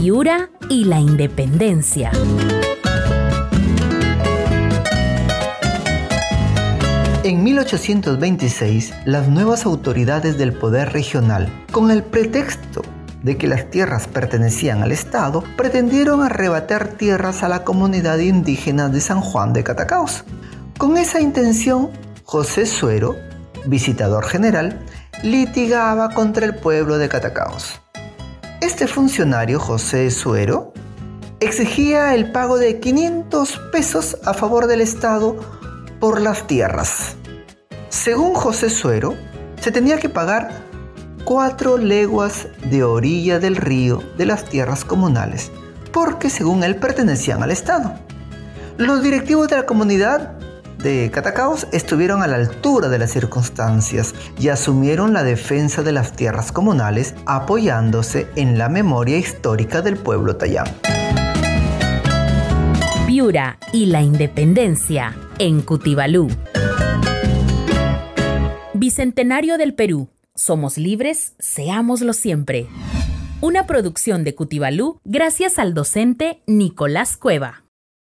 Piura y la independencia. En 1826, las nuevas autoridades del poder regional, con el pretexto de que las tierras pertenecían al Estado, pretendieron arrebatar tierras a la comunidad indígena de San Juan de Catacaos. Con esa intención, José Suero, visitador general, litigaba contra el pueblo de Catacaos. Este funcionario, José Suero, exigía el pago de 500 pesos a favor del Estado por las tierras. Según José Suero, se tenía que pagar 4 leguas de orilla del río de las tierras comunales, porque según él pertenecían al Estado. Los directivos de la comunidad de Catacaos estuvieron a la altura de las circunstancias y asumieron la defensa de las tierras comunales apoyándose en la memoria histórica del pueblo tayán. Piura y la independencia en Cutibalú. Bicentenario del Perú. Somos libres, seámoslo siempre. Una producción de Cutibalú gracias al docente Nicolás Cueva.